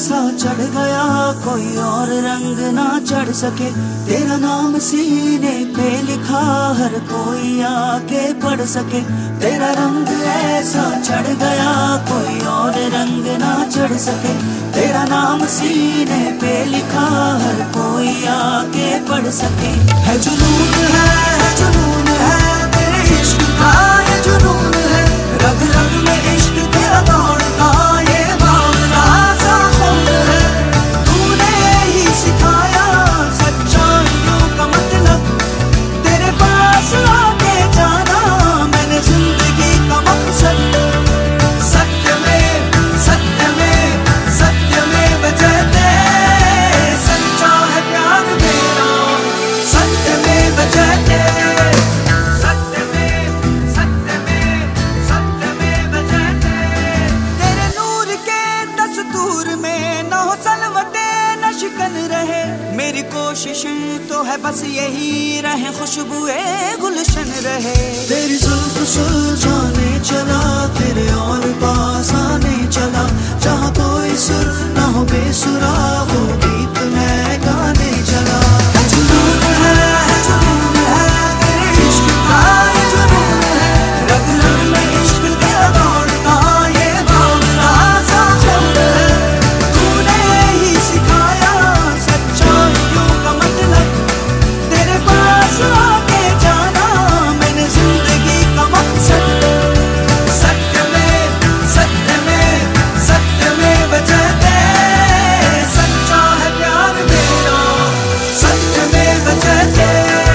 ऐसा चढ़ गया कोई और रंग ना चढ़ सके। तेरा नाम सीने पे लिखा हर कोई आके पढ़ सके। तेरा रंग ऐसा चढ़ गया कोई और रंग ना चढ़ सके। तेरा नाम सीने पे लिखा हर कोई आके पढ़ सके। है जुनून है तेरे इश्क का, ये जुनून है रग रग में इश्क तेरा दौड़ता ये भावना सा खून है। तूने ही सिखाया सच्चाइयों का मतलब, तेरे पास आके जाना मैंने जिंदगी का मकसद। सत्य में जयते, सच्चा है प्यार मेरा, सत्य में जयते। तेरे नूर के दस्तूर में न हो सलवटे न शिकन रहे। मेरी कोशिशें तो है बस यही रहे, खुशबुए गुलशन रहे। तेरी जुल्फ सुलझाने चला, तेरे और पास आने चला। जहाँ कोई सुर न हो बेसुरा, वो गीत मैं गाने चला। जुनून है तेरे इश्क का, ये जुनून है रग रग में इश्क तेरा दौड़ता ये भावना सा खून है। तूने ही सिखाया सच्चाइयों का मतलब, तेरे पास आके जाना मैंने जिंदगी का मकसद। सत्य में बजते, सच्चा है प्यार मेरा, सत्य में बजते।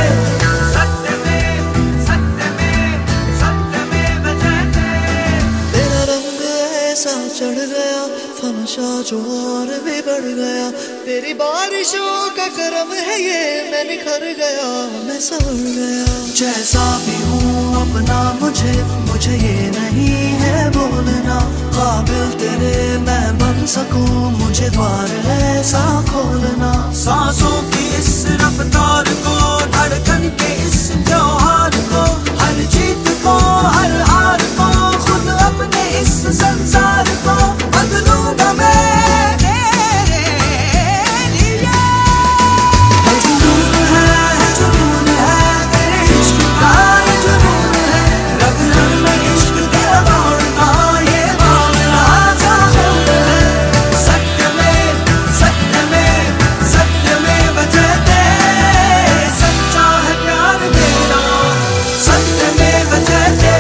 तेरा रंग ऐसा चढ़ गया फमशा जो और भी बढ़ गया। तेरी बारिशों का करम है ये, मैं निखर गया मैं संवर गया। जैसा भी हूँ अपना मुझे ये नहीं है बोलना। काबिल तेरे मैं बन सकूं, मुझे द्वार ऐसा खोलना। सांसों की इस रफ्तार को, धड़कन के इस त्योहार को, हर जीत को हर हार को, खुद अपने इस संसार को बदलूंगा मैं तेरे लिए। है जुनून है तेरे इश्क का, ये जुनून है रग रग में इश्क तेरा दौड़ता ये भावना सा खून है। सत्य में बजते, सच्चा है प्यार मेरा, सत्य में बजते।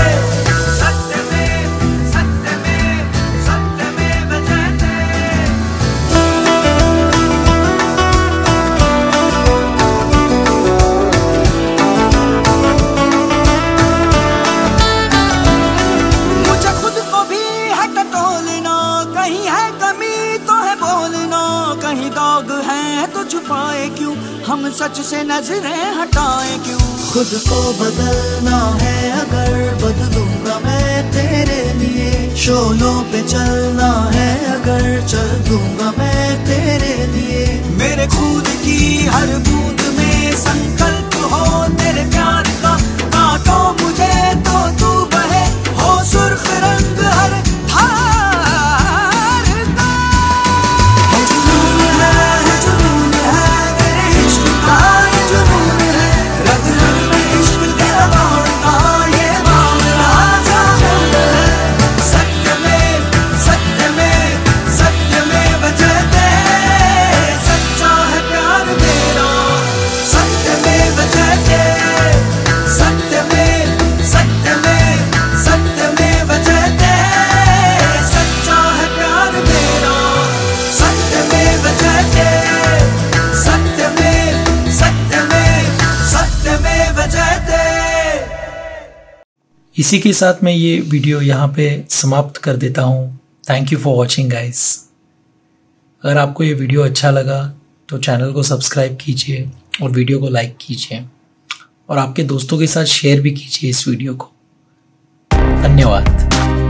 मुझे खुद को भी है टटोलना, कहीं है कमी तो है बोलना। कहीं दाग है तो छुपाए क्यों, हम सच से नजरें हटाए क्यों। खुद को बदलना है अगर, बदलूंगा मैं तेरे लिए। शोलों पे चलना है अगर, चल दूंगा मैं तेरे लिए। मेरे खून की हर बूंद में संकल्प हो तेरे प्यार का। काटो मुझे तो तू बहे, हो सुर्ख रंग हर धार का। है जुनून है तेरे इश्क का, ये जुनून है रग रग में इश्क तेरा दौड़ता ये भावना सा खून है। सत्य में बजते, सच्चा है प्यार मेरा, सत्य में बजते। सत्य में बजते, सच्चा है प्यार मेरा, सत्य में बजते। सत्य में बजते। इसी के साथ मैं ये वीडियो यहाँ पे समाप्त कर देता हूँ। Thank you for watching guys. अगर आपको ये वीडियो अच्छा लगा तो चैनल को सब्सक्राइब कीजिए और वीडियो को लाइक कीजिए और आपके दोस्तों के साथ शेयर भी कीजिए इस वीडियो को। धन्यवाद।